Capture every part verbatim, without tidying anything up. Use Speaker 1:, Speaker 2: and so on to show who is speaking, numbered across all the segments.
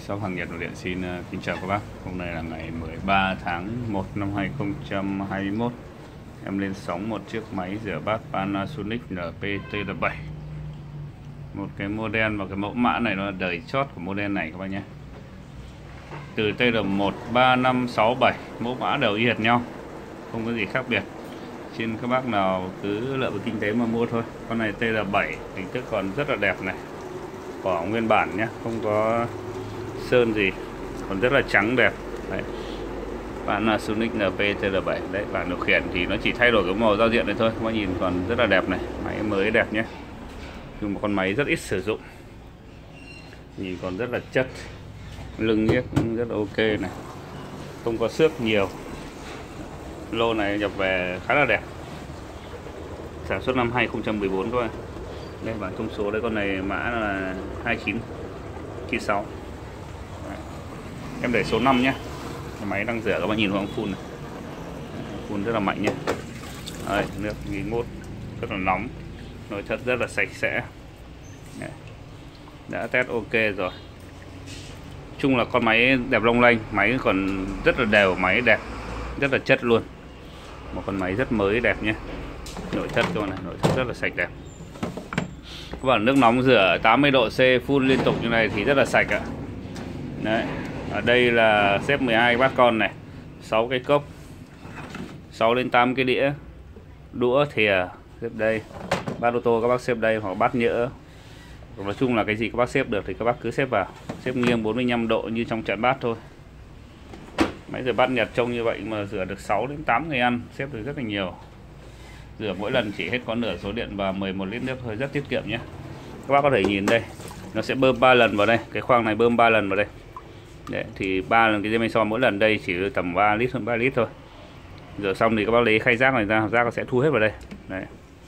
Speaker 1: Shop hàng Nhật Nội Địa xin uh, kính chào các bác. Hôm nay là ngày mười ba tháng một năm hai nghìn không trăm hai mươi mốt. Em lên sóng một chiếc máy rửa bát Panasonic N P T L bảy. Một cái model và cái mẫu mã này nó là đời chót của model này các bác nhé. Từ T L một, ba, năm, sáu, bảy, mẫu mã đều y hệt nhau, không có gì khác biệt. Xin các bác nào cứ lựa vào kinh tế mà mua thôi. Con này T L bảy hình thức còn rất là đẹp này, vỏ nguyên bản nhé, không có sơn gì, còn rất là trắng đẹp. Đấy, Panasonic N P T L bảy. Đấy, bảng điều khiển thì nó chỉ thay đổi cái màu giao diện này thôi, các bác nhìn còn rất là đẹp này, máy mới đẹp nhé. Nhưng một con máy rất ít sử dụng, nhìn còn rất là chất, lưng nhiếc cũng rất là ok này, không có xước nhiều. Lô này nhập về khá là đẹp, sản xuất năm hai nghìn không trăm mười bốn các bạn. Đây bảng thông số đây, con này mã là hai chín chín sáu. Đấy, em để số năm nhé. Máy đang rửa các bạn nhìn vào phun này, phun rất là mạnh nhé. Đấy, nước nghi ngút rất là nóng, nội thất rất là sạch sẽ. Đấy, đã test ok rồi. Chung là con máy đẹp long lanh, máy còn rất là đều, máy đẹp, rất là chất luôn. Một con máy rất mới đẹp nhé. Nội thất các bạn này, nội thất rất là sạch đẹp. Các bạn nước nóng rửa tám mươi độ C phun liên tục như này thì rất là sạch ạ. Đấy, ở đây là xếp mười hai bát con này, sáu cái cốc, sáu đến tám cái đĩa, đũa, thìa xếp đây. Bát ô tô các bác xếp đây, hoặc bát nhỡ. Nói chung là cái gì các bác xếp được thì các bác cứ xếp vào, xếp nghiêng bốn mươi lăm độ như trong trận bát thôi. Máy rửa bát Nhật trông như vậy mà rửa được sáu đến tám người ăn, xếp được rất là nhiều. Rửa mỗi lần chỉ hết có nửa số điện và mười một lít nước thôi, rất tiết kiệm nhé. Các bác có thể nhìn đây, nó sẽ bơm ba lần vào đây, cái khoang này bơm ba lần vào đây. Đấy, thì ba lần cái dây so mỗi lần đây chỉ tầm ba lít, hơn ba lít thôi. Rửa xong thì các bác lấy khay rác này ra, rác sẽ thu hết vào đây. Đấy,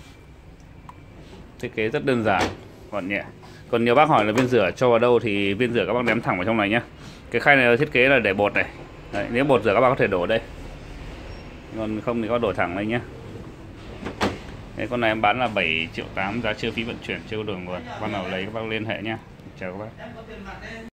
Speaker 1: thiết kế rất đơn giản, gọn nhẹ. Còn nhiều bác hỏi là viên rửa cho vào đâu thì viên rửa các bác ném thẳng vào trong này nhé. Cái khay này thiết kế là để bột này. Đấy, nếu bột rửa các bác có thể đổ đây, còn không thì có đổ thẳng đây nhé. Đấy, con này em bán là bảy triệu tám, giá chưa phí vận chuyển, chưa có đổi nguồn. Bác nào lấy các bác liên hệ nhé. Chào các bác.